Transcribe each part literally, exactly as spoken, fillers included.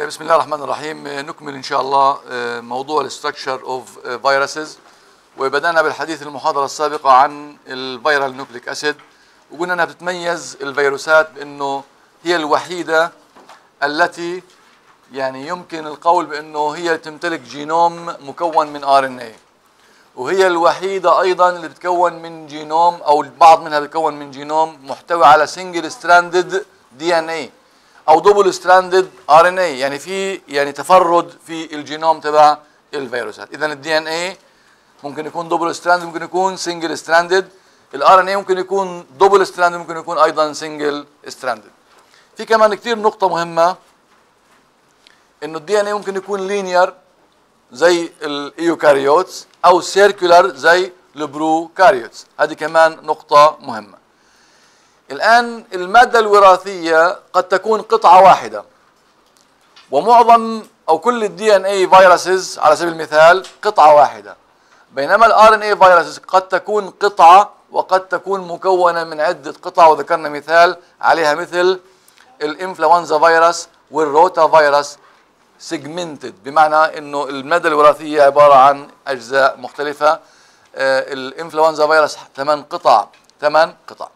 بسم الله الرحمن الرحيم. نكمل إن شاء الله موضوع الستراكشر اوف فيروسز، وبدأنا بالحديث المحاضرة السابقة عن الفيرال نوكليك أسيد، وقلنا أنها بتتميز الفيروسات بأنه هي الوحيدة التي يعني يمكن القول بأنه هي تمتلك جينوم مكون من آر إن إيه، وهي الوحيدة أيضا اللي بتكون من جينوم أو البعض منها بتكون من جينوم محتوي على سنجل ستراندد دي إن إيه او دبل ستراندد ار ان اي، يعني في يعني تفرد في الجينوم تبع الفيروسات. اذا الدي ان اي ممكن يكون دبل ستراندد، ممكن يكون سنجل ستراندد. الار ان اي ممكن يكون دبل ستراندد، ممكن يكون ايضا سنجل ستراندد. في كمان كثير نقطه مهمه، انه الدي ان اي ممكن يكون لينير زي الايوكاريوتس او سيركولار زي البروكاريوتس. هذه كمان نقطه مهمه. الآن المادة الوراثية قد تكون قطعة واحدة، ومعظم أو كل الدي ان اي فيروسز على سبيل المثال قطعة واحدة، بينما الار ان اي فيروسز قد تكون قطعة وقد تكون مكونة من عدة قطع، وذكرنا مثال عليها مثل الانفلونزا فيروس والروتا فيروس سيجمنتد، بمعنى انه المادة الوراثية عبارة عن أجزاء مختلفة. الانفلونزا فيروس ثمان قطع ثمان قطع.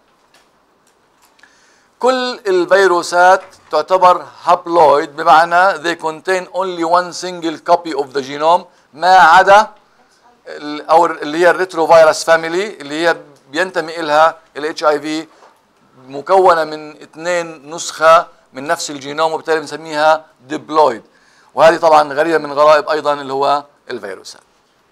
كل الفيروسات تعتبر هابلويد، بمعنى they contain only one single copy of the genome، ما عدا او اللي هي الريترو فيروس فاميلي اللي هي بينتمي الها الاتش اي في، مكونه من اثنين نسخه من نفس الجينوم، وبالتالي بنسميها ديبلويد. وهذه طبعا غريبه من غرائب ايضا اللي هو الفيروسات.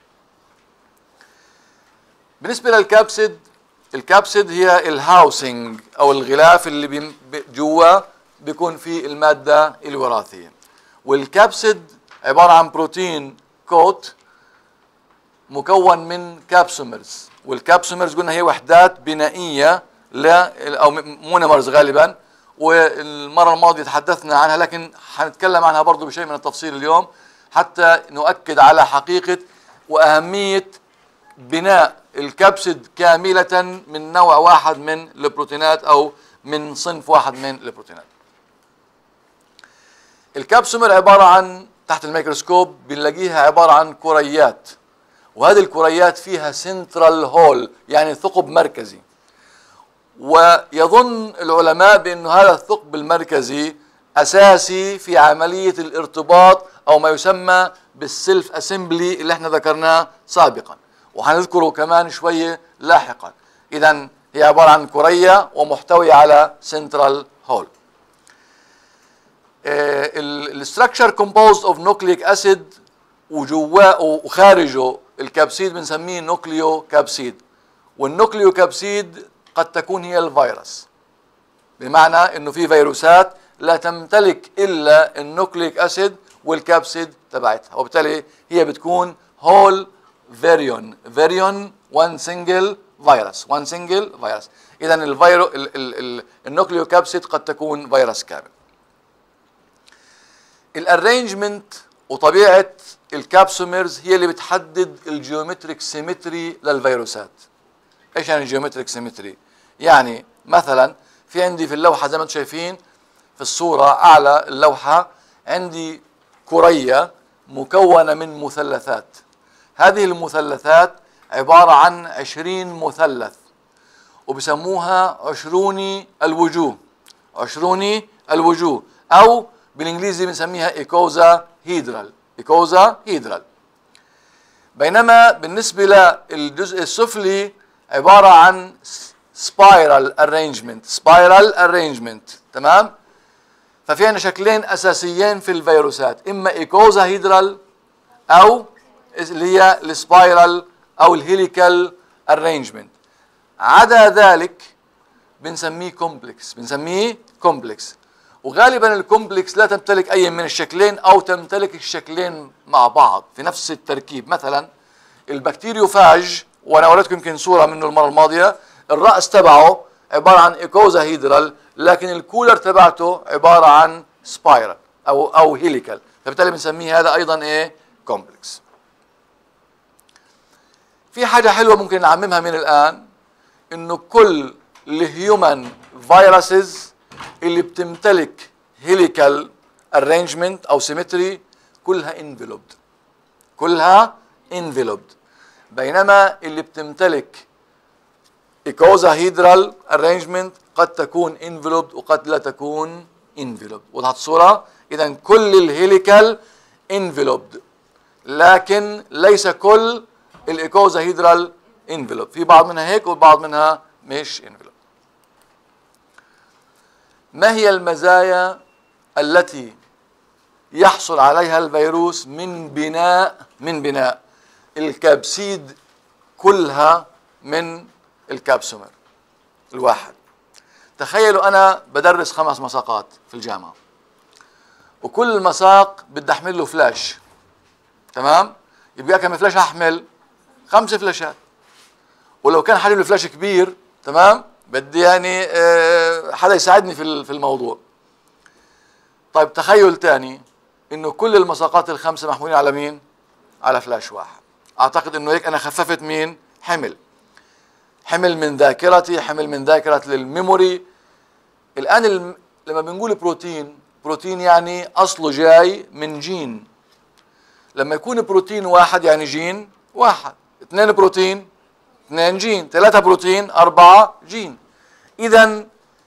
بالنسبه للكابسيد، الكابسيد هي الهاوسنج او الغلاف اللي جوا بيكون فيه الماده الوراثيه، والكابسيد عباره عن بروتين كوت مكون من كابسومرز، والكابسومرز قلنا هي وحدات بنائيه ل او مونومرز غالبا، والمره الماضيه تحدثنا عنها، لكن حنتكلم عنها برضه بشيء من التفصيل اليوم حتى نؤكد على حقيقه واهميه بناء الكبسيد كاملة من نوع واحد من البروتينات أو من صنف واحد من البروتينات. الكبسومر عبارة عن تحت الميكروسكوب بنلاقيها عبارة عن كريات، وهذه الكريات فيها سنترال هول يعني ثقب مركزي، ويظن العلماء بأن هذا الثقب المركزي أساسي في عملية الارتباط أو ما يسمى بالسيلف اسمبلي اللي احنا ذكرناه سابقا، وهنذكره كمان شوية لاحقا. إذن هي عبارة عن كرية ومحتوية على سنترال هول. الستراكشر كومبوزد اوف نوكليك اسيد، وجواه وخارجه الكبسيد بنسميه نوكليو كبسيد، والنوكليو كبسيد قد تكون هي الفيروس، بمعنى انه في فيروسات لا تمتلك الا النوكليك اسيد والكبسيد تبعتها، وبالتالي هي بتكون هول فيريون فيريون one single virus one single virus. إذا الفيرو النوكليو كابسيد قد تكون فيروس كامل. الارينجمنت وطبيعة الكابسومرز هي اللي بتحدد الجيومتريك سيمتري للفيروسات. ايش يعني جيومتريك سيمتري؟ يعني مثلا في عندي في اللوحة زي ما انتم شايفين في الصورة أعلى اللوحة، عندي كرية مكونة من مثلثات. هذه المثلثات عبارة عن عشرين مثلث، وبسموها عشروني الوجوه عشروني الوجوه أو بالإنجليزي بنسميها إيكوزا هيدرال إيكوزا هيدرال. بينما بالنسبة للجزء السفلي عبارة عن سبايرال أرينجمنت سبايرال أرينجمنت تمام؟ ففي عندنا شكلين أساسيين في الفيروسات، إما إيكوزا هيدرال أو اللي هي السبايرال او الهيليكال ارينجمنت. عدا ذلك بنسميه كومبلكس بنسميه كومبلكس وغالبا الكومبلكس لا تمتلك اي من الشكلين او تمتلك الشكلين مع بعض في نفس التركيب. مثلا البكتيريوفاج، وانا اوريتكم يمكن صوره منه المره الماضيه، الراس تبعه عباره عن ايكوزا هيدرال، لكن الكولر تبعته عباره عن سبايرال او او هيليكال، فبالتالي بنسميه هذا ايضا ايه كومبلكس. في حاجة حلوة ممكن نعممها من الآن، إنه كل الهيومن فيروسز اللي بتمتلك هيليكال arrangement أو symmetry كلها enveloped، كلها enveloped. بينما اللي بتمتلك ايكوزاهيدرال arrangement قد تكون enveloped وقد لا تكون enveloped. وضحت الصورة؟ إذا كل الهيليكال enveloped، لكن ليس كل الايكوزاهيدرال enveloped، في بعض منها هيك وبعض منها مش enveloped. ما هي المزايا التي يحصل عليها الفيروس من بناء من بناء الكبسيد كلها من الكابسومر الواحد؟ تخيلوا أنا بدرس خمس مساقات في الجامعة، وكل مساق بدي أحمل له فلاش، تمام؟ يبقى كم فلاش أحمل؟ خمس فلاشات. ولو كان حجم الفلاش كبير، تمام؟ بدي يعني أه حدا يساعدني في في الموضوع. طيب تخيل تاني إنه كل المساقات الخمسة محمولين على مين؟ على فلاش واحد. أعتقد إنه هيك أنا خففت مين؟ حمل. حمل من ذاكرتي، حمل من ذاكرة للميموري. الآن الم... لما بنقول بروتين، بروتين يعني أصله جاي من جين. لما يكون بروتين واحد يعني جين واحد، اثنين بروتين اثنين جين، ثلاثة بروتين أربعة جين. إذا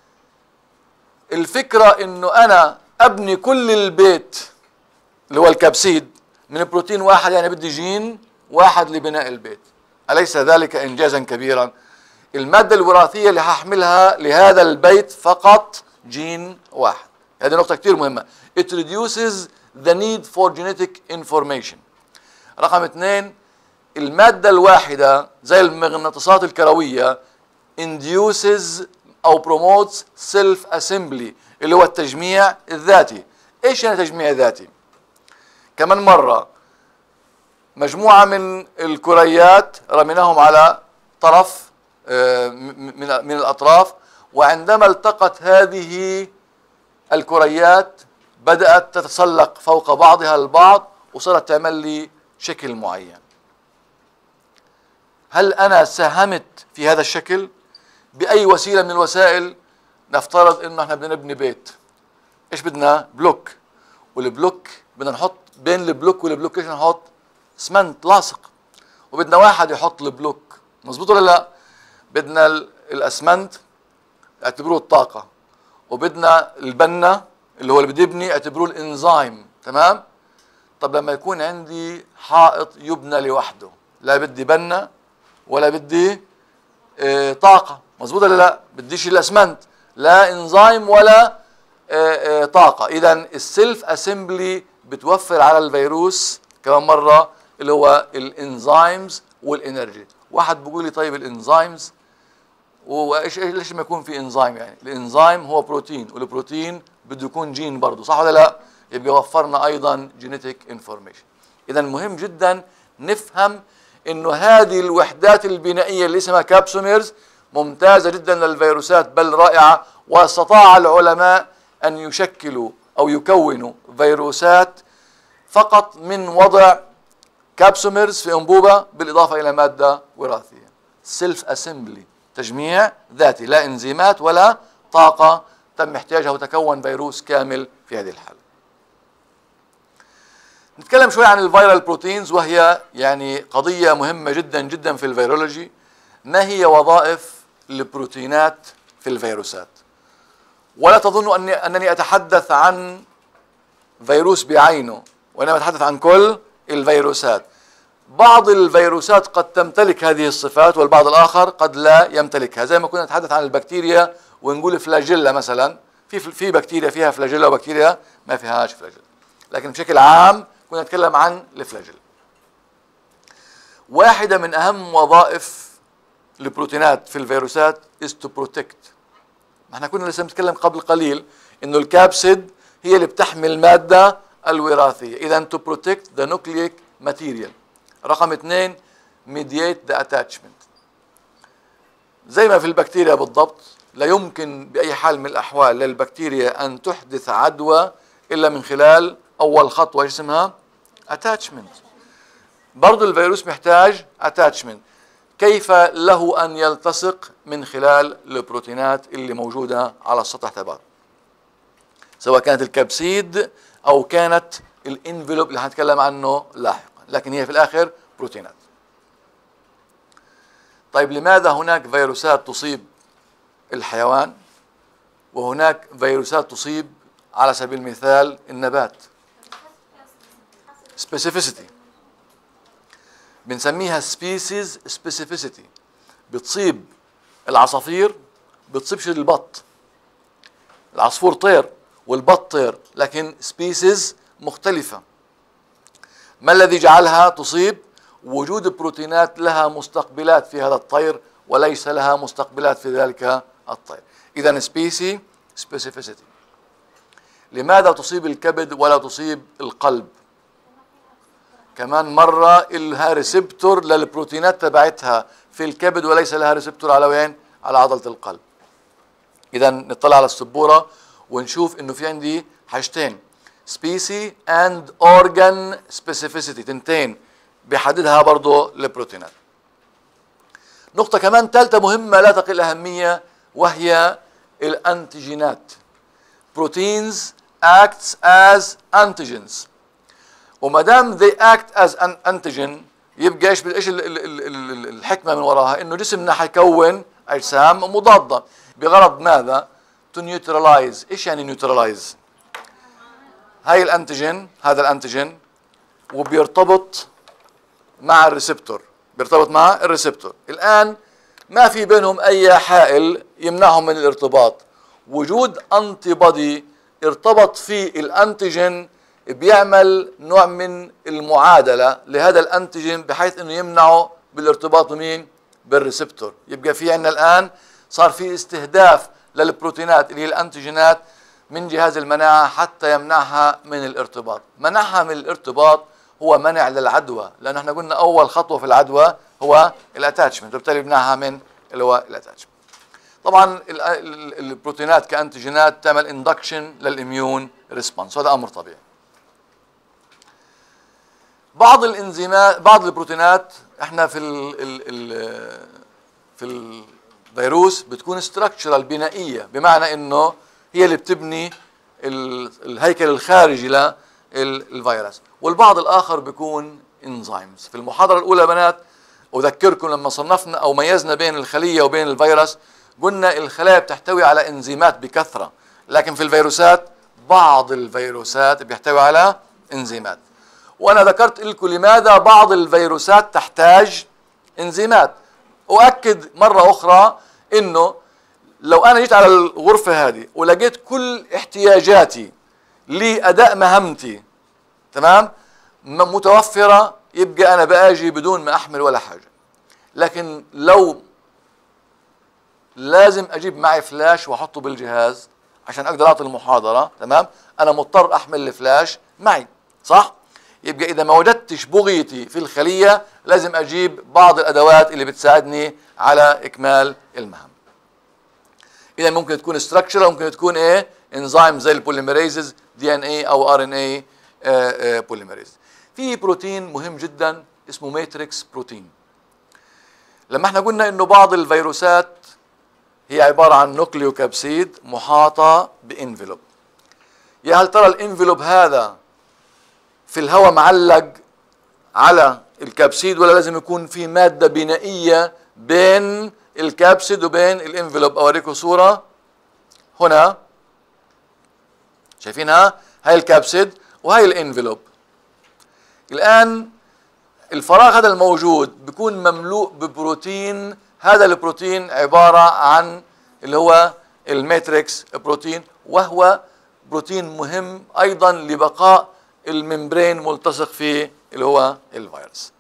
الفكرة إنه أنا أبني كل البيت اللي هو الكبسيد من بروتين واحد، يعني بدي جين واحد لبناء البيت. أليس ذلك إنجازا كبيرا؟ المادة الوراثية اللي هحملها لهذا البيت فقط جين واحد. هذه نقطة كتير مهمة. It reduces the need for genetic information. رقم اثنين، المادة الواحدة زي المغناطيسات الكروية induces أو promotes self assembly اللي هو التجميع الذاتي. إيش يعني تجميع ذاتي؟ كمان مرة مجموعة من الكريات رميناهم على طرف من من الأطراف، وعندما التقت هذه الكريات بدأت تتسلق فوق بعضها البعض وصارت تعمل لي شكل معين. هل أنا ساهمت في هذا الشكل؟ بأي وسيلة من الوسائل؟ نفترض إنه إحنا بدنا نبني بيت. إيش بدنا؟ بلوك. والبلوك بدنا نحط بين البلوك والبلوك إيش نحط؟ اسمنت لاصق. وبدنا واحد يحط البلوك، مظبوط ولا لا؟ بدنا الاسمنت اعتبروه الطاقة، وبدنا البنة اللي هو اللي بده يبني اعتبروه الانزيم، تمام؟ طب لما يكون عندي حائط يبنى لوحده، لا بدي بنة ولا بدي اه طاقة، مظبوط ولا لا؟ بديش الاسمنت، لا انزيم ولا اه اه طاقة. اذا السيلف اسمبلي بتوفر على الفيروس كمان مرة اللي هو الانزيمز والانرجي. واحد بيقول لي طيب الانزيمز وايش ليش ما يكون في انزيم؟ يعني الانزيم هو بروتين، والبروتين بده يكون جين برضه، صح ولا لا؟ يبقى وفرنا ايضا جينيتيك انفورميشن. اذا مهم جدا نفهم انه هذه الوحدات البنائيه اللي اسمها كابسوميرز ممتازه جدا للفيروسات، بل رائعه، واستطاع العلماء ان يشكلوا او يكونوا فيروسات فقط من وضع كابسوميرز في انبوبه بالاضافه الى ماده وراثيه. سيلف اسمبلي، تجميع ذاتي، لا انزيمات ولا طاقه تم احتياجها وتكون فيروس كامل في هذه الحاله. نتكلم شوي عن الفيرال بروتينز، وهي يعني قضيه مهمه جدا جدا في الفيرولوجي. ما هي وظائف البروتينات في الفيروسات؟ ولا تظن أني انني اتحدث عن فيروس بعينه، وانما اتحدث عن كل الفيروسات. بعض الفيروسات قد تمتلك هذه الصفات والبعض الآخر قد لا يمتلكها، زي ما كنا نتحدث عن البكتيريا ونقول فلاجيلا مثلا، في في بكتيريا فيها فلاجيلا وبكتيريا ما فيهاش فلاجيلا، لكن بشكل عام كنا نتكلم عن الفلاجيلا. واحدة من أهم وظائف البروتينات في الفيروسات is to protect. احنا كنا لسه بنتكلم قبل قليل إنه الكابسيد هي اللي بتحمل المادة الوراثية، إذا to protect the nucleic material. رقم اثنين mediate the attachment. زي ما في البكتيريا بالضبط، لا يمكن بأي حال من الأحوال للبكتيريا أن تحدث عدوى إلا من خلال أول خطوة اسمها attachment. برضو الفيروس محتاج attachment. كيف له أن يلتصق؟ من خلال البروتينات اللي موجودة على السطح تبعه، سواء كانت الكبسيد او كانت الانفلوب اللي هنتكلم عنه لاحقا، لكن هي في الاخر بروتينات. طيب لماذا هناك فيروسات تصيب الحيوان وهناك فيروسات تصيب على سبيل المثال النبات؟ specificity، بنسميها species specificity. بتصيب العصافير، بتصيبش البط. العصفور طير والبط طير، لكن species مختلفة. ما الذي جعلها تصيب؟ وجود بروتينات لها مستقبلات في هذا الطير وليس لها مستقبلات في ذلك الطير. إذا species specificity. لماذا تصيب الكبد ولا تصيب القلب؟ كمان مرة لها ريسبتور للبروتينات تبعتها في الكبد وليس لها ريسبتور على وين؟ على عضلة القلب. إذا نطلع على السبورة ونشوف إنه في عندي حاجتين، species and organ specificity، تنتين بيحددها برضه البروتينات. نقطة كمان ثالثة مهمة لا تقل أهمية وهي الأنتيجينات. proteins acts as antigens، وما دام they act as an antigen يبقى ايش ايش الحكمة من وراها؟ إنه جسمنا حيكون أجسام مضادة بغرض ماذا؟ to neutralize. ايش يعني neutralize؟ هاي الانتيجين، هذا الانتيجين وبيرتبط مع الريسبتور، بيرتبط مع الريسبتور. الآن ما في بينهم أي حائل يمنعهم من الارتباط. وجود انتي بودي ارتبط في الانتيجين بيعمل نوع من المعادلة لهذا الانتيجين بحيث انه يمنعه بالارتباط بمين؟ بالريسبتور. يبقى في عندنا الآن صار في استهداف للبروتينات اللي هي الانتيجينات من جهاز المناعة حتى يمنعها من الارتباط. منعها من الارتباط هو منع للعدوى، لأنه احنا قلنا أول خطوة في العدوى هو الاتاتشمنت، وبالتالي بنمنعها من اللي هو الاتاتشمنت. طبعا البروتينات كأنتيجينات تعمل اندكشن للإميون ريسبونس، وهذا أمر طبيعي. بعض الانزيمات، بعض البروتينات احنا في ال ال ال في الفيروس بتكون ستراكشرال، بنائية، بمعنى انه هي اللي بتبني الهيكل الخارجي للفيروس، والبعض الآخر بيكون انزيمز. في المحاضرة الأولى بنات أذكركم لما صنفنا أو ميزنا بين الخلية وبين الفيروس، قلنا الخلايا بتحتوي على انزيمات بكثرة، لكن في الفيروسات بعض الفيروسات بيحتوي على انزيمات. وأنا ذكرت لكم لماذا بعض الفيروسات تحتاج انزيمات. أؤكد مرة أخرى إنه لو أنا جيت على الغرفة هذه ولقيت كل احتياجاتي لأداء مهمتي تمام متوفرة، يبقى أنا بأجي بدون ما أحمل ولا حاجة. لكن لو لازم أجيب معي فلاش وأحطه بالجهاز عشان أقدر أعطي المحاضرة، تمام، أنا مضطر أحمل الفلاش معي، صح؟ يبقى إذا ما وجدتش بغيتي في الخلية لازم أجيب بعض الأدوات اللي بتساعدني على إكمال المهام. إذا ممكن تكون structural، ممكن تكون إيه؟ انزيم زي البوليميريزز، دي ان اي أو ار ان اي بوليميريز. في بروتين مهم جدا اسمه ماتريكس بروتين. لما احنا قلنا إنه بعض الفيروسات هي عبارة عن نوكليوكابسيد محاطة بانفلوب، يا هل ترى الانفلوب هذا في الهواء معلق على الكابسيد ولا لازم يكون في مادة بنائية بين الكابسيد وبين الانفلوب؟ أوريكم صورة هنا، شايفينها؟ هاي الكابسيد وهاي الانفلوب. الآن الفراغ هذا الموجود بيكون مملوء ببروتين، هذا البروتين عبارة عن اللي هو الماتريكس بروتين، وهو بروتين مهم أيضا لبقاء الممبرين ملتصق فيه اللي هو الفيروس.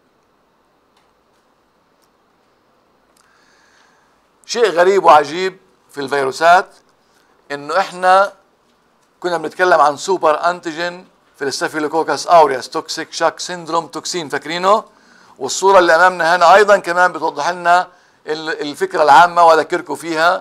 شيء غريب وعجيب في الفيروسات انه احنا كنا بنتكلم عن سوبر انتيجين في الستافيلوكوكس اوريوس، توكسيك شاك سيندروم، توكسين، فاكرينه؟ والصورة اللي امامنا هنا ايضا كمان بتوضح لنا الفكرة العامة واذكركم فيها.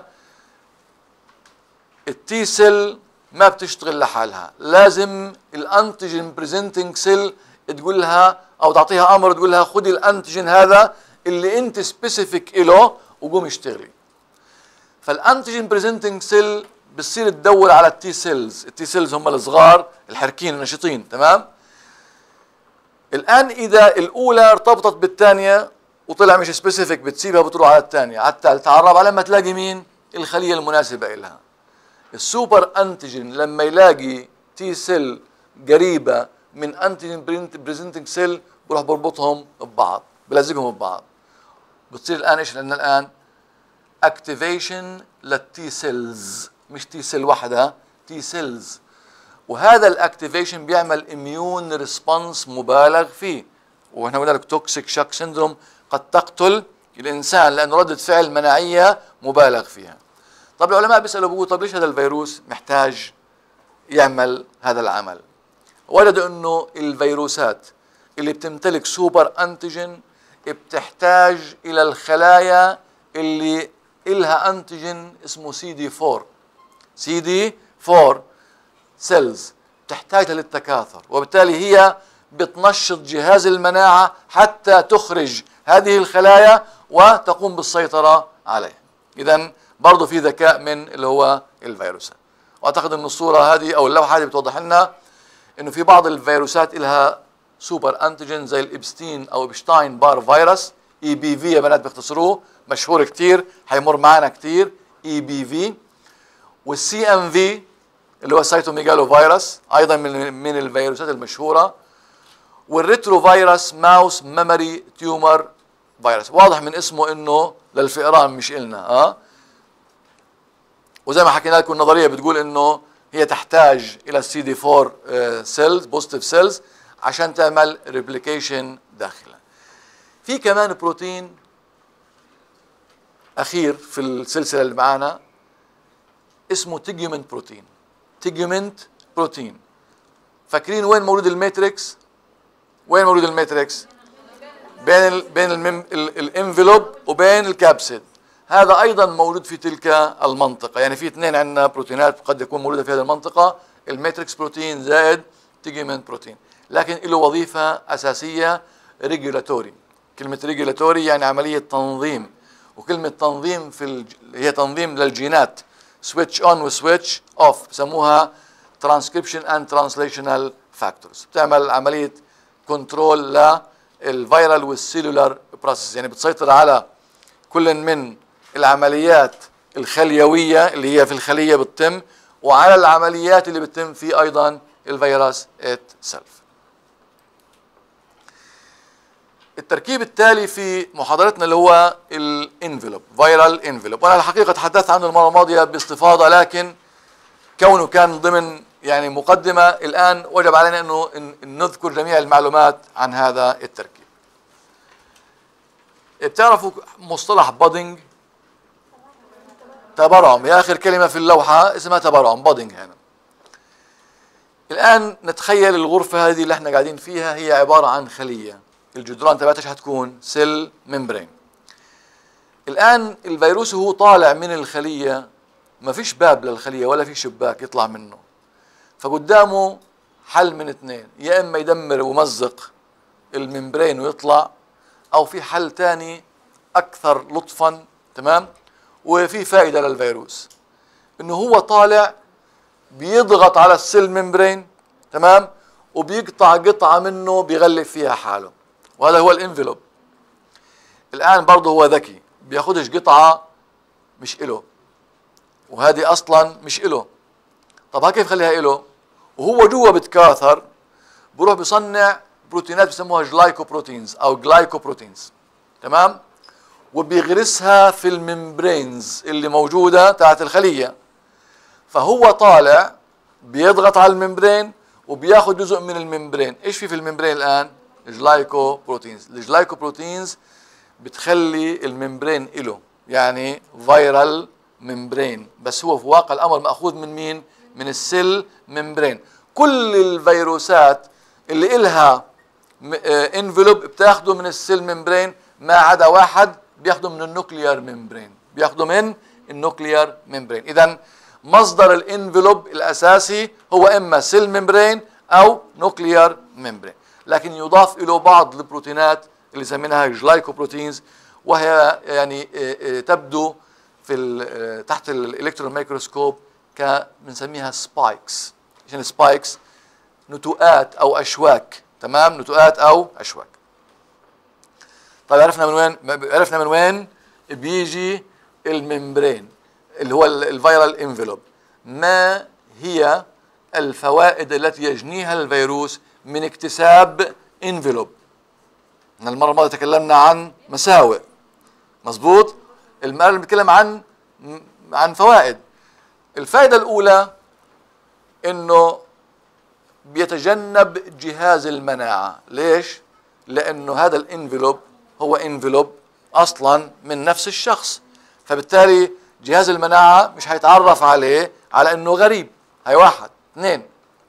التي سيل ما بتشتغل لحالها، لازم الانتيجين بريزنتنج سيل تقول لها او تعطيها امر تقول لها خدي الانتيجين هذا اللي انت سبيسيفيك له وقوم اشتغلي. فالانتيجين بريزنتنج سيل بتصير تدور على التي سيلز. التي سيلز هم الصغار الحركين النشيطين، تمام. الان اذا الاولى ارتبطت بالثانيه وطلع مش سبيسيفيك بتسيبها بتروح على الثانيه على الثالثه على الرابعه لما تلاقي مين؟ الخليه المناسبه لها. السوبر انتيجين لما يلاقي تي سيل قريبه من انتيجين بريزنتنج سيل بروح بربطهم ببعض، بلزقهم ببعض. بتصير الان ايش لنا الان؟ اكتيفيشن للتي سيلز، مش تي سيل وحدها، تي سيلز. وهذا الاكتيفيشن بيعمل اميون ريسبونس مبالغ فيه، وهنا هنالك توكسيك شوك سيندروم قد تقتل الانسان لانه رده فعل مناعيه مبالغ فيها. طب العلماء بيسالوا بيقولوا طب ليش هذا الفيروس محتاج يعمل هذا العمل؟ وجدوا انه الفيروسات اللي بتمتلك سوبر انتيجين بتحتاج الى الخلايا اللي إلها انتيجين اسمه سي دي فور، سي دي فور سيلز تحتاج للتكاثر، وبالتالي هي بتنشط جهاز المناعة حتى تخرج هذه الخلايا وتقوم بالسيطرة عليها. إذن برضه في ذكاء من اللي هو الفيروسات. وأعتقد أن الصورة هذه أو اللوحة هذه بتوضح لنا أنه في بعض الفيروسات إلها سوبر أنتيجين زي الإبستين أو إبشتاين بار فيروس، إي بي في يا بنات بيختصروه، مشهور كتير حيمر معنا كتير، إي بي في. والسي ام في اللي هو السيتوميجالو فيروس ايضا من من الفيروسات المشهوره. والريترو فيروس ماوس ميموري تيومر فيروس، واضح من اسمه انه للفئران مش إلنا. اه وزي ما حكينا لكم النظريه بتقول انه هي تحتاج الى السي دي فور سيلز بوزيتيف سيلز عشان تعمل ريبليكيشن داخلها. في كمان بروتين اخير في السلسله اللي معانا اسمه تيجمنت بروتين. تيجمنت بروتين، فاكرين وين موجود الماتريكس؟ وين موجود الماتريكس؟ بين ال بين الانفلوب وبين الكابسيد. هذا ايضا موجود في تلك المنطقه، يعني في اثنين عندنا بروتينات قد يكون موجوده في هذه المنطقه، الماتريكس بروتين زائد تيجمنت بروتين، لكن له وظيفه اساسيه ريجولاتوري. كلمه ريجولاتوري يعني عمليه تنظيم، وكلمه تنظيم في الج... هي تنظيم للجينات، سويتش اون وسويتش اوف، بسموها ترانسكريبشن اند ترانسليشنال فاكتورز. بتعمل عمليه كنترول للفيرال والسيلولار بروسيس، يعني بتسيطر على كل من العمليات الخليويه اللي هي في الخليه بتتم، وعلى العمليات اللي بتتم في ايضا الفيروس اتسلف. التركيب التالي في محاضرتنا اللي هو الانفلوب، فيرال انفلوب، وانا الحقيقه تحدثت عنه المره الماضيه باستفاضه، لكن كونه كان ضمن يعني مقدمه الان وجب علينا انه نذكر جميع المعلومات عن هذا التركيب. بتعرفوا مصطلح بادنج؟ تبرعم، هي اخر كلمه في اللوحه اسمها تبرعم، بادنج. هنا الان نتخيل الغرفه هذه اللي احنا قاعدين فيها هي عباره عن خليه، الجدران تبعتها ايش حتكون؟ سيل ممبرين. الان الفيروس وهو طالع من الخليه ما فيش باب للخليه ولا في شباك يطلع منه، فقدامه حل من اثنين، يا اما يدمر ويمزق الممبرين ويطلع، او في حل ثاني اكثر لطفا، تمام، وفي فائده للفيروس، انه هو طالع بيضغط على السيل ممبرين، تمام، وبيقطع قطعه منه بيغلف فيها حاله، وهذا هو الانفلوب. الان برضه هو ذكي، بياخدش قطعه مش إله، وهذه اصلا مش إله. طب ها كيف خليها إله؟ وهو جوا بتكاثر، بروح بيصنع بروتينات بسموها جلايكوبروتينز او جلايكوبروتينز، تمام، وبيغرسها في الممبرينز اللي موجوده تحت الخليه. فهو طالع بيضغط على الممبرين وبياخذ جزء من الممبرين. ايش في في الممبرين الان؟ جلايكوبروتينز. الجلايكوبروتينز بتخلي الممبرين إله، يعني فيرال ممبرين، بس هو في واقع الامر ماخوذ من مين؟ من السيل ممبرين. كل الفيروسات اللي إلها انفلوب بتاخده من السيل ممبرين، ما عدا واحد بياخده من النوكليار ممبرين، بياخده من النوكليار ممبرين. اذا مصدر الانفلوب الاساسي هو اما سيل ممبرين او نوكليار ممبرين، لكن يضاف له بعض البروتينات اللي سميناها جلايكوبروتينز، وهي يعني تبدو في تحت الالكترون ميكروسكوب ك بنسميها سبايكس. عشان سبايكس نتوءات او اشواك، تمام، نتوءات او اشواك. طيب عرفنا من وين عرفنا من وين بيجي الممبرين اللي هو الفيرال انفلوب. ما هي الفوائد التي يجنيها الفيروس من اكتساب انفلوب؟ احنا المره الماضيه تكلمنا عن مساوئ، مظبوط. المره اللي بنتكلم عن عن فوائد. الفائده الاولى انه بيتجنب جهاز المناعه. ليش؟ لانه هذا الانفلوب هو انفلوب اصلا من نفس الشخص، فبالتالي جهاز المناعه مش هيتعرف عليه على انه غريب. هي واحد. اثنين،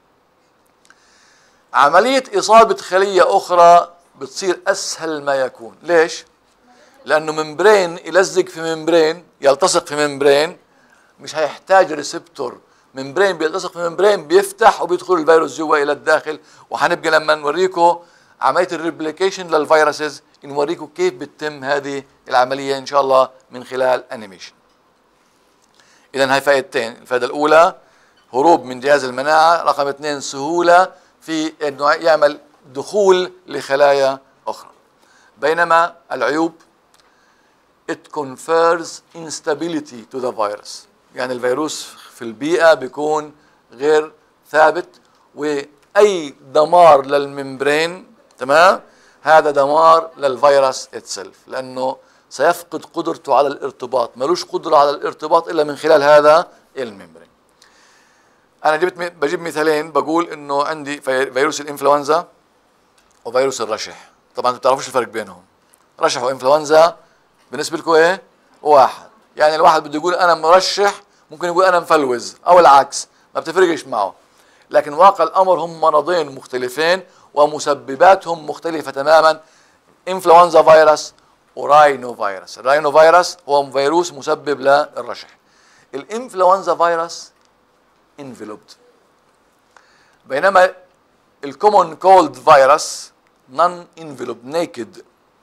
عمليه اصابه خليه اخرى بتصير اسهل ما يكون. ليش؟ لانه ممبرين يلزق في ممبرين، يلتصق في ممبرين، مش هيحتاج ريسبتور. ممبرين بيلتصق في ممبرين بيفتح وبيدخل الفيروس جوا الى الداخل. وهنبقى لما نوريكم عمليه الريبليكيشن للفيروسز نوريكم كيف بتتم هذه العمليه ان شاء الله من خلال انيميشن. اذا هاي فائدتين. الفائده الاولى هروب من جهاز المناعه، رقم اثنين سهوله في انه يعمل دخول لخلايا اخرى. بينما العيوب it confers instability to the virus، يعني الفيروس في البيئة بيكون غير ثابت، وأي دمار للممبرين، تمام، هذا دمار للفيروس itself، لأنه سيفقد قدرته على الارتباط، ملوش قدرة على الارتباط إلا من خلال هذا الممبرين. أنا جبت بجيب مثالين، بقول إنه عندي فيروس الإنفلونزا وفيروس الرشح. طبعا انتوا بتعرفوش الفرق بينهم. رشح وإنفلونزا بالنسبة لكم إيه؟ واحد. يعني الواحد بده يقول أنا مرشح ممكن يقول أنا مفلوز أو العكس، ما بتفرقش معه. لكن واقع الأمر هم مرضين مختلفين ومسبباتهم مختلفة تماما. إنفلونزا فيروس وراينو فيروس. الراينو فيروس هو فيروس مسبب للرشح. الإنفلونزا فيروس انفلوبد، بينما الكومون كولد فيروس نون انفلوب نيكد.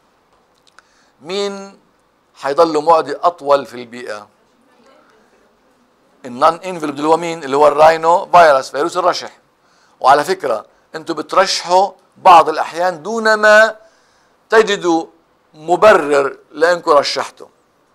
مين حيضل معدي اطول في البيئه؟ النون انفلوب اللي هو مين؟ اللي هو الراينو فيروس، فيروس الرشح. وعلى فكره انتم بترشحوا بعض الاحيان دون ما تجدوا مبرر لانكم رشحتوا.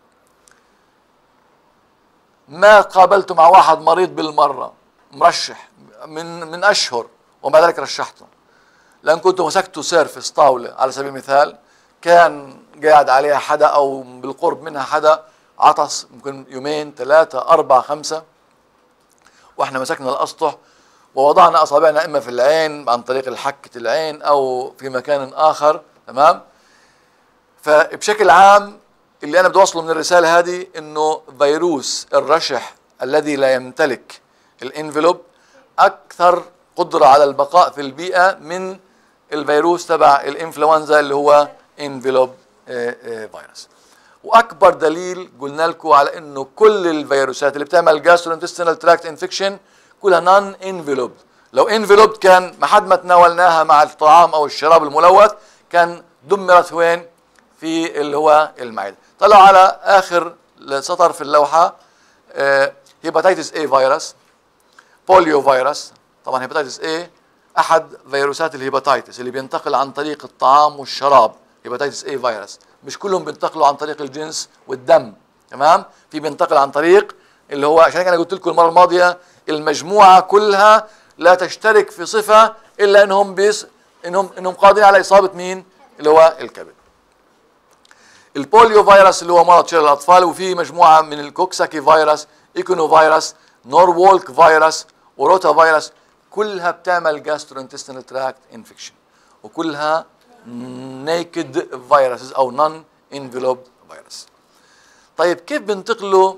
ما قابلت مع واحد مريض بالمره مرشح من من اشهر ومع ذلك رشحته، لان كنت مسكته سيرفس طاوله على سبيل المثال، كان قاعد عليها حدا او بالقرب منها حدا عطس ممكن يومين ثلاثه اربعه خمسه، واحنا مسكنا الاسطح ووضعنا اصابعنا اما في العين عن طريق الحكه العين او في مكان اخر، تمام. فبشكل عام اللي انا بدي اوصله من الرساله هذه انه فيروس الرشح الذي لا يمتلك الانفلوب اكثر قدره على البقاء في البيئه من الفيروس تبع الانفلونزا اللي هو انفلوب فيروس. واكبر دليل قلنا لكم على انه كل الفيروسات اللي بتعمل جاسترونتستينال تراكت انفكشن كلها نون انفلوب. لو انفلوب كان ما حد ما تناولناها مع الطعام او الشراب الملوث كان دمرت وين؟ في اللي هو المعده. طلعوا على اخر سطر في اللوحه هيباتيتس اي فيروس، بوليو فيروس. طبعا هيباتيتس اي احد فيروسات الهيباتيتس اللي بينتقل عن طريق الطعام والشراب، هيباتيتس اي فيروس. مش كلهم بينتقلوا عن طريق الجنس والدم، تمام؟ في بينتقل عن طريق اللي هو، عشان انا قلت لكم المره الماضيه المجموعه كلها لا تشترك في صفه الا انهم بيس انهم انهم قادرين على اصابه مين؟ اللي هو الكبد. البوليو فيروس اللي هو مرض شلل الاطفال، وفي مجموعه من الكوكساكي فيروس، ايكونو فيروس، نوروولك فيروس، وروتا فيروس، كلها بتعمل جاسترونتستينال تراكت انفكشن، وكلها نيكد فيروسز او نون انفلوب فيروس. طيب كيف بينتقلوا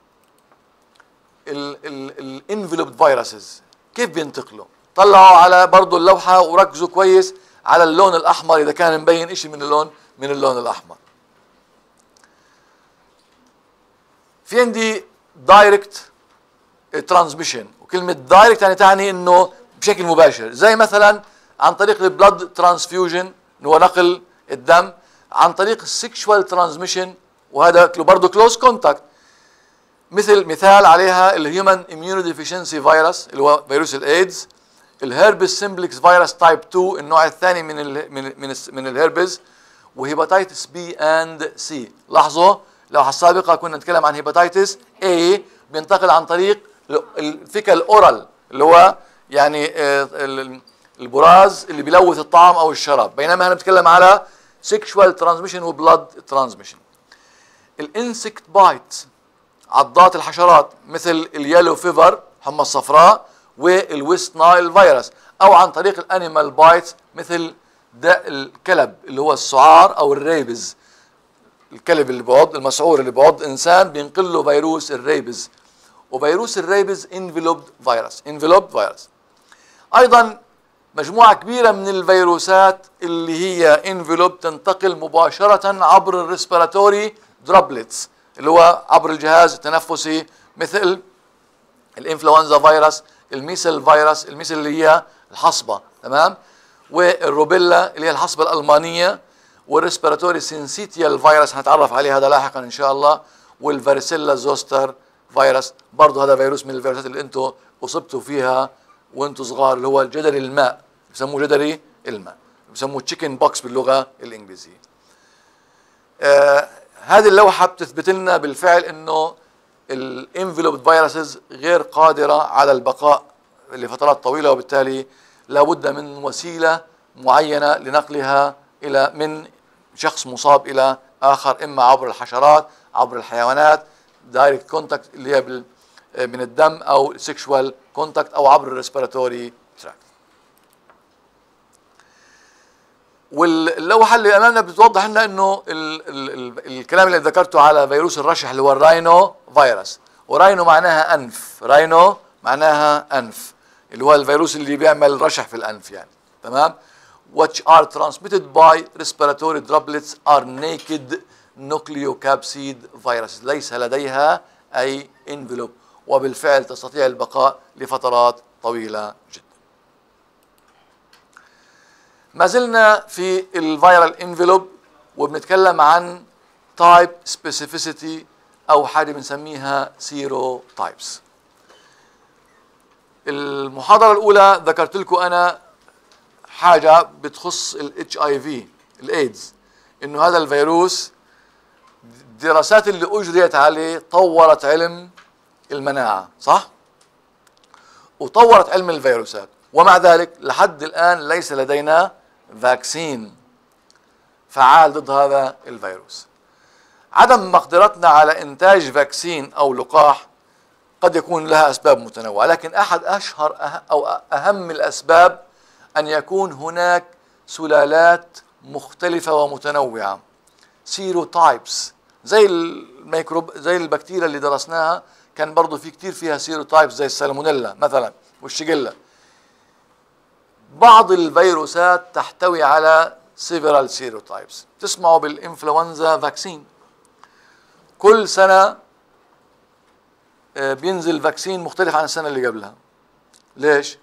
الانفلوب فيروسز؟ كيف بينتقلوا؟ طلعوا على برضه اللوحه وركزوا كويس على اللون الاحمر اذا كان مبين شيء من اللون من اللون الاحمر. في عندي دايركت ترانسميشن، وكلمه دايركت يعني تعني انه بشكل مباشر، زي مثلا عن طريق البلد ترانسفيوجن اللي هو نقل الدم، عن طريق السكشوال ترانسميشن وهذا برضه كلوز كونتاكت. مثل مثال عليها الهيومن immunodeficiency فيروس اللي هو فيروس الايدز، الهيربس سمبلكس فيروس تايب اثنين النوع الثاني من ال من ال من, ال من الهيربس، وهيباتيتس بي اند سي. لاحظوا لو السابقه كنا نتكلم عن هيباتيتس A بينتقل عن طريق الفيكال اورال اللي هو يعني البراز اللي بيلوث الطعام او الشراب، بينما هنا بنتكلم على سيكشوال ترانسميشن وبلاد ترانسميشن. الانسكت بايت عضات الحشرات مثل اليلو فيفر حمى الصفراء والويست نايل فيروس، او عن طريق الانيمال بايت مثل داء الكلب اللي هو السعار او الريبز. الكلب اللي بيعض المسعور اللي بيعض انسان بينقل له فيروس الريبز، وفيروس الريبز انفلوبد فيروس انفلوبد فيروس. ايضا مجموعه كبيره من الفيروسات اللي هي انفلوب تنتقل مباشره عبر الريسبيراتوري دروبلتس اللي هو عبر الجهاز التنفسي، مثل الانفلونزا فيروس، الميسل فيروس، الميسل اللي هي الحصبه، تمام، والروبيلا اللي هي الحصبه الالمانيه، والريسبيراتوري سينسيتيال فيروس هنتعرف عليه هذا لاحقا ان شاء الله، والفاريسيلا زوستر فيروس برضه هذا فيروس من الفيروسات اللي انتم اصبتوا فيها وانتم صغار، اللي هو جدري الماء، بسموه جدري الماء، بسموه تشيكن بوكس باللغه الانجليزيه. آه هذه اللوحه بتثبت لنا بالفعل انه الانفلوبد فيروسز غير قادره على البقاء لفترات طويله، وبالتالي لابد من وسيله معينه لنقلها الى من شخص مصاب الى اخر، اما عبر الحشرات، عبر الحيوانات، دايركت كونتاكت اللي هي من الدم، او سيكشوال كونتاكت، او عبر الريسبيراتوري تراكت. واللوحه اللي امامنا بتوضح لنا انه ال ال ال الكلام اللي ذكرته على فيروس الرشح اللي هو الراينو فيروس، وراينو معناها انف، راينو معناها انف، اللي هو الفيروس اللي بيعمل رشح في الانف يعني، تمام. which are transmitted by respiratory droplets are naked nucleocapsid viruses، ليس لديها اي envelope، وبالفعل تستطيع البقاء لفترات طويله جدا. ما زلنا في الفيرال انفلوب وبنتكلم عن تايب سبيسيفيسيتي او حاجه بنسميها سيرو تايبس. المحاضره الاولى ذكرت لكم انا حاجه بتخص الاتش اي في الايدز، انه هذا الفيروس الدراسات اللي اجريت عليه طورت علم المناعه، صح؟ وطورت علم الفيروسات، ومع ذلك لحد الان ليس لدينا فاكسين فعال ضد هذا الفيروس. عدم مقدرتنا على انتاج فاكسين او لقاح قد يكون لها اسباب متنوعه، لكن احد اشهر أه او اهم الاسباب ان يكون هناك سلالات مختلفه ومتنوعه، سيروتايبس، زي الميكروب زي البكتيريا اللي درسناها كان برضه في كتير فيها سيروتايبس زي السالمونيلا مثلا والشيجيلا. بعض الفيروسات تحتوي على سيفرال سيروتايبس. تسمعوا بالانفلونزا فاكسين، كل سنه بينزل فاكسين مختلف عن السنه اللي قبلها. ليش؟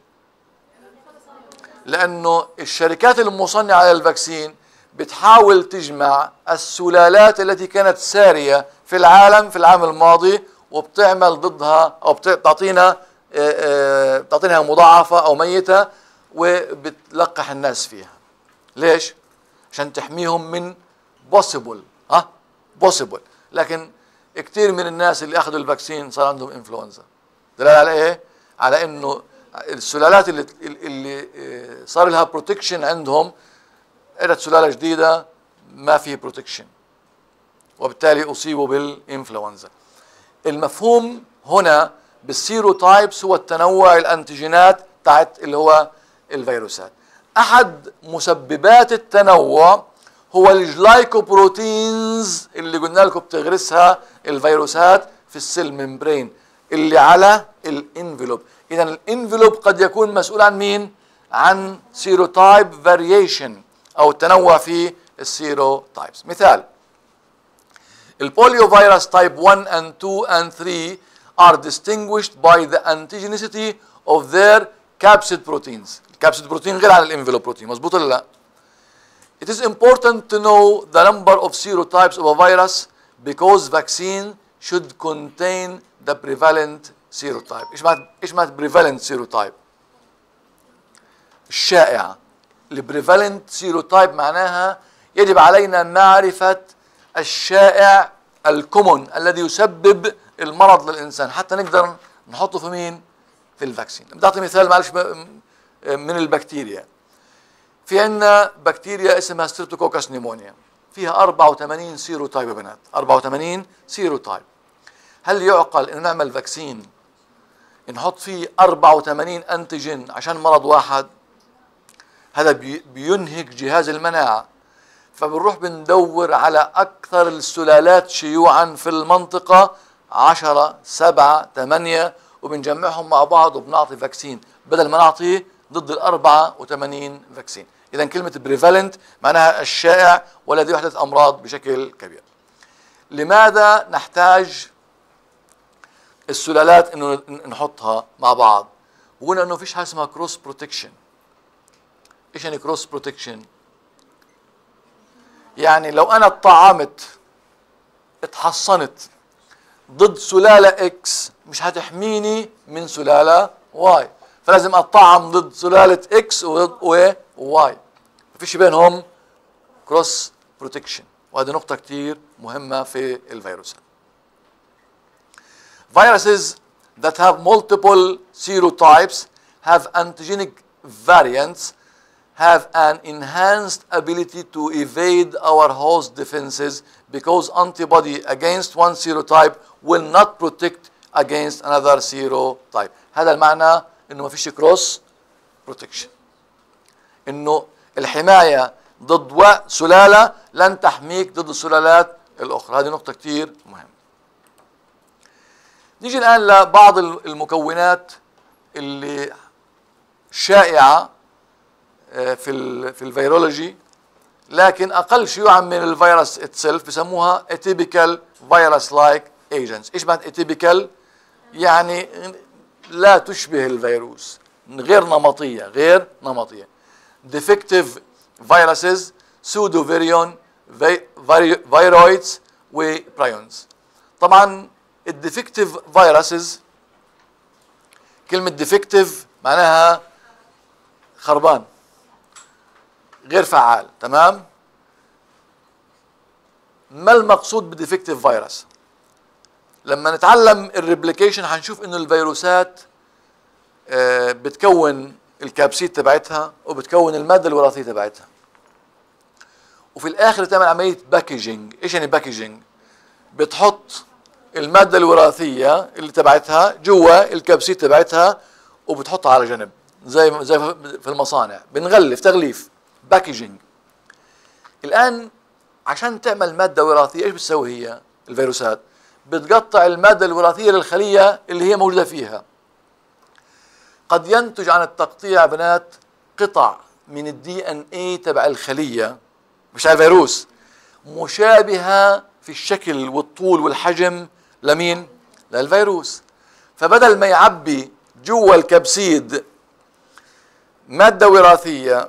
لانه الشركات المصنعه للفاكسين بتحاول تجمع السلالات التي كانت ساريه في العالم في العام الماضي وبتعمل ضدها او بتعطينا بتعطينها مضاعفه او ميته وبتلقح الناس فيها. ليش؟ عشان تحميهم من بوسيبل ها بوسيبل لكن كثير من الناس اللي اخذوا الفاكسين صار عندهم انفلونزا. دلالة على ايه؟ على انه السلالات اللي اللي صار لها بروتكشن عندهم اجت سلاله جديده ما في بروتكشن، وبالتالي اصيبوا بالانفلونزا. المفهوم هنا بالسيروتايبس هو التنوع الانتيجينات تاعت اللي هو الفيروسات. احد مسببات التنوع هو الجلايكوبروتينز اللي قلنا لكم بتغرسها الفيروسات في السيل ممبرين اللي على الانفلوب. اذا الانفلوب قد يكون مسؤول عن مين؟ عن سيروتايب فاريشن او التنوع في السيروتايبس. مثال البوليو فيروس تايب واحد and two and three are distinguished by the antigenicity of their capsid proteins. الكابسيد بروتين غير عن الانفلوب بروتين، مظبوط ولا لا؟ It is important to know the number of serotypes of a virus because vaccine should contain the prevalent serotype. ايش معنى ايش معنى prevalent serotype؟ الشائعة. البريفالنت سيروتايب معناها يجب علينا معرفة الشائع الكومون الذي يسبب المرض للإنسان حتى نقدر نحطه في مين؟ في الفاكسين. بدي أعطي مثال معلش من البكتيريا. في عندنا بكتيريا اسمها ستريبتوكوكس نيمونيا، فيها أربعة وثمانين سيروتايب يا بنات، أربعة وثمانين سيروتايب. هل يعقل إنه نعمل فاكسين نحط فيه أربعة وثمانين أنتيجين عشان مرض واحد؟ هذا بينهك جهاز المناعة. فبنروح بندور على أكثر السلالات شيوعا في المنطقة، عشرة، سبعة، ثمانية، وبنجمعهم مع بعض وبنعطي فاكسين بدل ما نعطي ضد الأربعة وثمانين فاكسين. إذا كلمة بريفالنت معناها الشائع والذي يحدث أمراض بشكل كبير. لماذا نحتاج السلالات إنه نحطها مع بعض؟ وقلنا إنه فيش حاجة اسمها كروس بروتكشن. إيش يعني كروس بروتكشن؟ يعني لو أنا اتطعمت اتحصنت ضد سلالة إكس مش هتحميني من سلالة واي، فلازم أتطعم ضد سلالة إكس وضد واي. مفيش بينهم كروس بروتكشن، وهذه نقطة كتير مهمة في الفيروسات. Viruses that have multiple serotypes have antigenic variants have an enhanced ability to evade our host defenses because antibody against one serotype will not protect against another serotype. هذا المعنى انه ما فيش كروس بروتكشن، انه الحماية ضد سلالة لن تحميك ضد السلالات الاخرى. هذه نقطة كتير مهمة. نيجي الآن لبعض المكونات اللي شائعة في ال في الفيرولوجي لكن أقل شيوعا من الفيروس اتسلف، بسموها atypical virus-like agents. إيش معنى atypical؟ يعني لا تشبه الفيروس، غير نمطية، غير نمطية. defective viruses، pseudovirion، viroids وبرايونز. طبعا الديفكتيف فيروسز، كلمة ديفكتيف معناها خربان، غير فعال، تمام؟ ما المقصود بديفكتيف فيروس؟ لما نتعلم الريبليكيشن هنشوف انه الفيروسات بتكون الكابسيد تبعتها وبتكون المادة الوراثية تبعتها، وفي الاخر تعمل عملية باكيجينج. ايش يعني باكيجينج؟ بتحط المادة الوراثية اللي تبعتها جوا الكبسيد تبعتها وبتحطها على جنب، زي زي في المصانع بنغلف تغليف، باكيجينج. الآن عشان تعمل مادة وراثية ايش بتسوي هي؟ الفيروسات بتقطع المادة الوراثية للخلية اللي هي موجودة فيها. قد ينتج عن التقطيع بنات قطع من الدي ان اي تبع الخلية، مش على الفيروس، مشابهة في الشكل والطول والحجم لمين؟ للفيروس. فبدل ما يعبي جوا الكبسيد مادة وراثية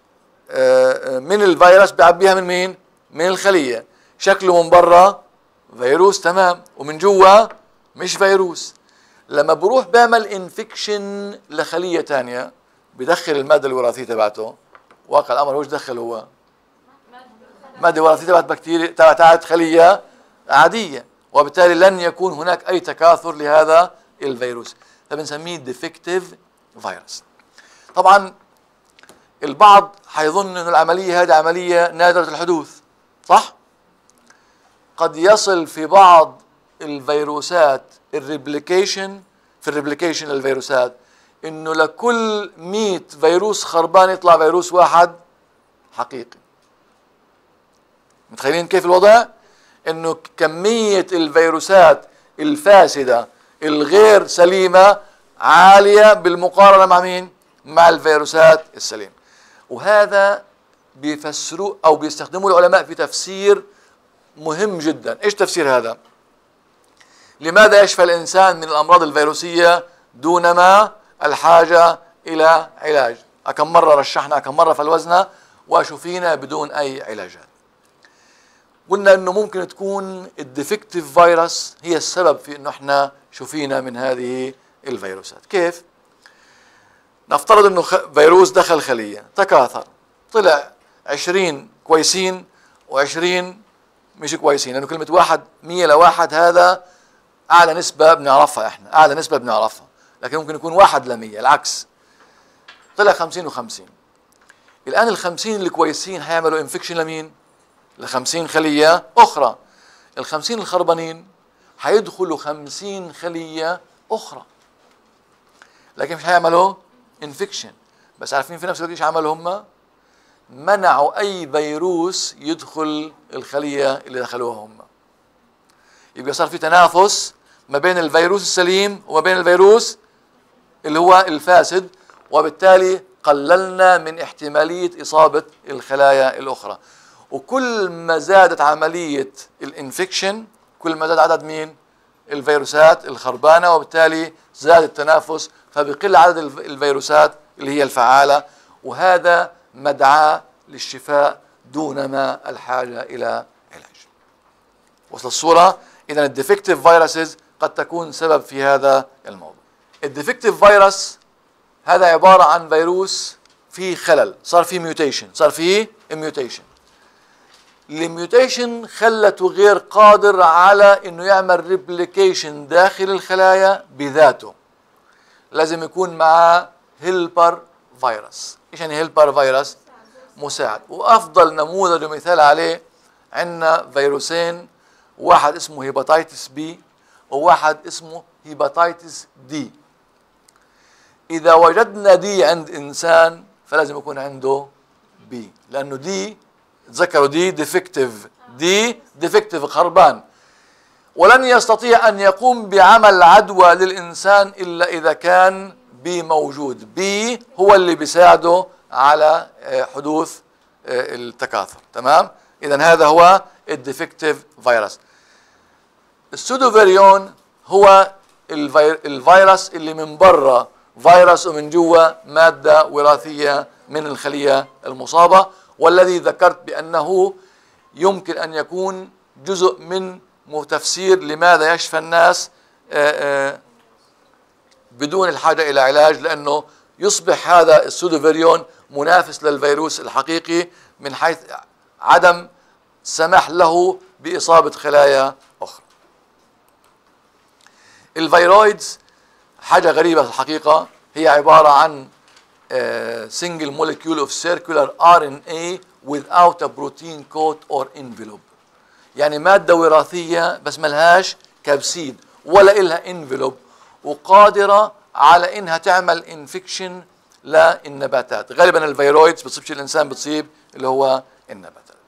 من الفيروس بيعبيها من مين؟ من الخلية. شكله من برا فيروس تمام ومن جوا مش فيروس. لما بروح بعمل انفكشن لخلية تانية بدخل المادة الوراثية تبعته، واقع الأمر وش دخل هو؟ مادة وراثية تبعت بكتيريا تبعت خلية عادية، وبالتالي لن يكون هناك أي تكاثر لهذا الفيروس، فبنسميه ديفكتيف فيروس. طبعا البعض حيظن أن العملية هذه عملية نادرة الحدوث، صح؟ قد يصل في بعض الفيروسات الريبليكيشن في الريبليكيشن للفيروسات انه لكل مئة فيروس خربان يطلع فيروس واحد حقيقي. متخيلين كيف الوضع؟ انه كمية الفيروسات الفاسدة الغير سليمة عالية بالمقارنة مع مين؟ مع الفيروسات السليمة. وهذا بيفسروا او بيستخدموا العلماء في تفسير مهم جدا. ايش تفسير هذا؟ لماذا يشفى الانسان من الامراض الفيروسية دونما الحاجة الى علاج؟ كم مرة رشحنا، كم مرة فلوزنا وشفينا بدون اي علاجات. قلنا انه ممكن تكون الديفكتيف فيروس هي السبب في انه احنا شفينا من هذه الفيروسات. كيف؟ نفترض انه فيروس دخل خلية تكاثر، طلع عشرين كويسين وعشرين مش كويسين، لانه كلمة واحد مية لواحد هذا اعلى نسبة بنعرفها احنا، اعلى نسبة بنعرفها، لكن ممكن يكون واحد لمية العكس. طلع خمسين وخمسين. الان الخمسين الكويسين هيعملوا انفكشن لمين؟ لخمسين خلية اخرى. الخمسين الخربانين هيدخلوا خمسين خلية اخرى، لكن مش هيعملوا انفكشن. بس عارفين في نفس الوقت ايش عملوا هم؟ منعوا اي فيروس يدخل الخلية اللي دخلوها هم. يبقى صار في تنافس ما بين الفيروس السليم وما بين الفيروس اللي هو الفاسد، وبالتالي قللنا من احتمالية إصابة الخلايا الأخرى. وكل ما زادت عملية الانفكشن كل ما زاد عدد مين؟ الفيروسات الخربانة، وبالتالي زاد التنافس، فبقل عدد الفيروسات اللي هي الفعالة، وهذا مدعاة للشفاء دون ما الحاجة إلى علاج. وصل الصورة؟ إذن الديفكتيف فيروسز قد تكون سبب في هذا الموضوع. الديفكتيف فيروس هذا عبارة عن فيروس فيه خلل، صار فيه ميوتيشن، صار فيه ميوتيشن. الميوتيشن خلته غير قادر على انه يعمل ريبليكيشن داخل الخلايا بذاته. لازم يكون معاه هيلبر فيروس. ايش يعني هيلبر فيروس؟ مساعد. وافضل نموذج ومثال عليه عندنا فيروسين، واحد اسمه هيباتيتس بي وواحد اسمه هيباتيتس دي. إذا وجدنا دي عند إنسان فلازم يكون عنده بي، لأنه دي تذكروا دي ديفكتيف، دي ديفكتيف خربان، ولن يستطيع أن يقوم بعمل عدوى للإنسان إلا إذا كان بي موجود. بي هو اللي بيساعده على حدوث التكاثر. تمام؟ إذن هذا هو الديفكتيف فيروس. السودوفيريون هو الفيروس اللي من برا فيروس ومن جوا مادة وراثية من الخلية المصابة، والذي ذكرت بأنه يمكن أن يكون جزء من تفسير لماذا يشفى الناس بدون الحاجة إلى علاج، لأنه يصبح هذا السودوفيريون منافس للفيروس الحقيقي من حيث عدم سمح له بإصابة خلايا أخرى. الفيرويدز حاجة غريبة في الحقيقة، هي عبارة عن uh, single molecule of circular آر إن إيه without a protein coat or envelope. يعني مادة وراثية بس ملهاش كبسيد ولا إلها envelope، وقادرة على إنها تعمل انفكشن للنباتات. غالبا الفيرويدز بتصيبش الإنسان، بتصيب اللي هو النباتات.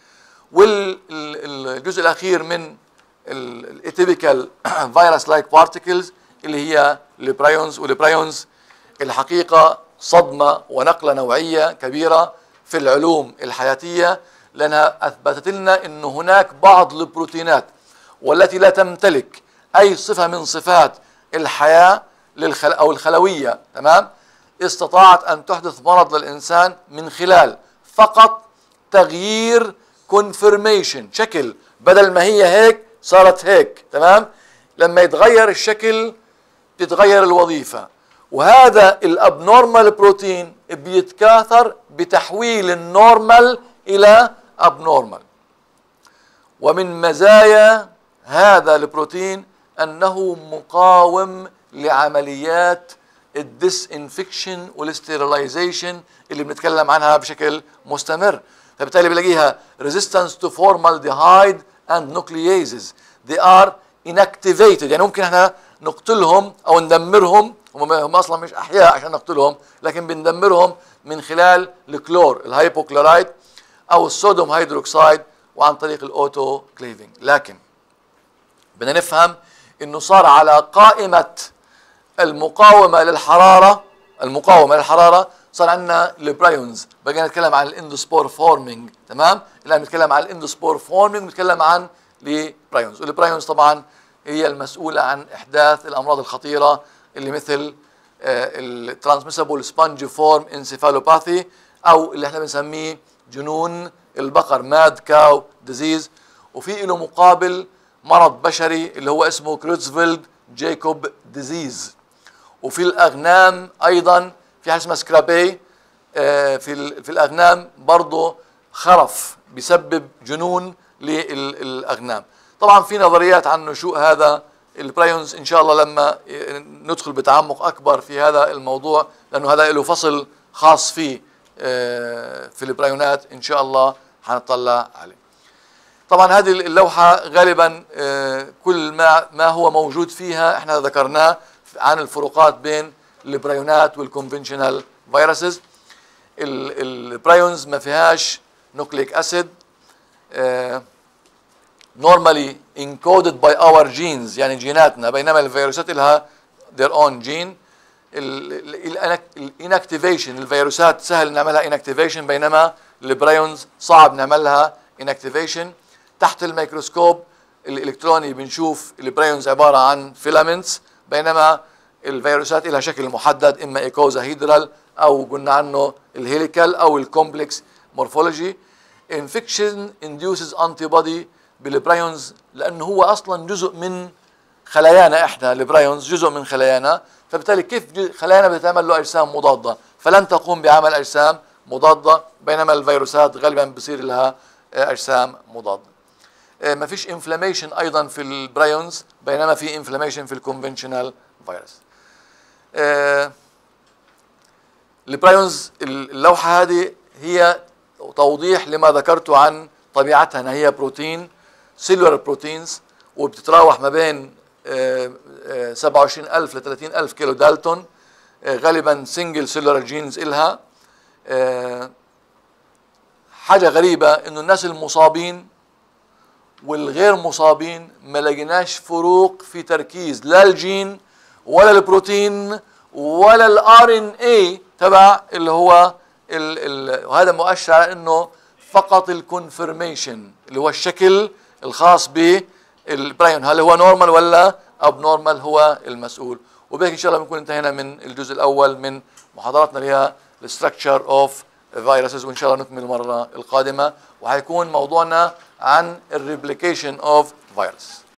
والجزء الأخير من الاتيبيكال فيروس لايك بارتيكلز اللي هي البرايونز. والبرايونز الحقيقة صدمة ونقلة نوعية كبيرة في العلوم الحياتية، لأنها أثبتت لنا أن هناك بعض البروتينات والتي لا تمتلك أي صفة من صفات الحياة للخل أو الخلوية، تمام، استطاعت أن تحدث مرض للإنسان من خلال فقط تغيير كونفرميشن، شكل، بدل ما هي هيك صارت هيك، تمام. لما يتغير الشكل تتغير الوظيفة، وهذا الابنورمال بروتين بيتكاثر بتحويل النورمال إلى ابنورمال. ومن مزايا هذا البروتين أنه مقاوم لعمليات الديسانفكشن والاستيرلايزيشن اللي بنتكلم عنها بشكل مستمر، فبالتالي بلاقيها resistance to formaldehyde and nucleases. they are inactivated، يعني ممكن احنا نقتلهم او ندمرهم، هم اصلا مش احياء عشان نقتلهم، لكن بندمرهم من خلال الكلور الهايبوكلورايد او الصوديوم هيدروكسيد وعن طريق الاوتو كليفنج. لكن بدنا نفهم انه صار على قائمة المقاومة للحرارة، المقاومة للحرارة صار عندنا البرايونز. بقينا نتكلم عن الاندوسبور فورمينج، تمام؟ الان بنتكلم عن الاندوسبور فورمينج، بنتكلم عن البرايونز. والبرايونز طبعا هي المسؤولة عن احداث الامراض الخطيرة اللي مثل الترانسميسبل سبونجيفورم انسيفالوباثي، او اللي احنا بنسميه جنون البقر، ماد كاو ديزيز. وفي له مقابل مرض بشري اللي هو اسمه كروتزفيلد جاكوب ديزيز. وفي الاغنام ايضا في حاجه اسمها سكرابي في في الاغنام برضه خرف بيسبب جنون للاغنام. طبعا في نظريات عن نشوء هذا البرايونز ان شاء الله لما ندخل بتعمق اكبر في هذا الموضوع، لانه هذا له فصل خاص فيه في البرايونات ان شاء الله حنطلع عليه. طبعا هذه اللوحه غالبا كل ما ما هو موجود فيها احنا ذكرناه عن الفروقات بين البرايونات والكونفنشنال فيروسز. البرايونز ما فيهاش نوكليك اسيد normally encoded by our genes يعني جيناتنا، بينما الفيروسات لها their own gene. الانكتيفيشن الفيروسات سهل نعملها انكتيفيشن، بينما البرايونز صعب نعملها انكتيفيشن. تحت الميكروسكوب الالكتروني بنشوف البرايونز عباره عن فيلامنتس، بينما الفيروسات لها شكل محدد، اما ايكوزا هيدرال او قلنا عنه الهيليكال او الكومبلكس مورفولوجي. انفكشن انديوسز انتي بودي بالبرايونز لانه هو اصلا جزء من خلايانا، احنا البرايونز جزء من خلايانا، فبالتالي كيف خلايانا بتعمل له اجسام مضاده فلن تقوم بعمل اجسام مضاده، بينما الفيروسات غالبا بصير لها اجسام مضاده. ما فيش انفلاميشن ايضا في البرايونز، بينما في انفلاميشن في الكونفنشنال فيروس. البرايونز اللوحه هذه هي توضيح لما ذكرته عن طبيعتها، انها هي بروتين سيلولار بروتينز، وبتتراوح ما بين سبعة وعشرين ألف ل ثلاثين ألف كيلو دالتون، غالبا سنجل سيلولار جينز إلها. حاجه غريبه انه الناس المصابين والغير مصابين ما لقيناش فروق في تركيز لا الجين ولا البروتين ولا الار ان اي تبع اللي هو ال ال وهذا مؤشر على انه فقط الكونفرميشن اللي هو الشكل الخاص بالبرايون هل هو نورمال ولا اب نورمال هو المسؤول. وبهيك ان شاء الله بنكون انتهينا من الجزء الاول من محاضراتنا اللي هي الستراكشر اوف فيروسز، وان شاء الله نكمل المره القادمه وحيكون موضوعنا عن الريبليكيشن اوف فيروس.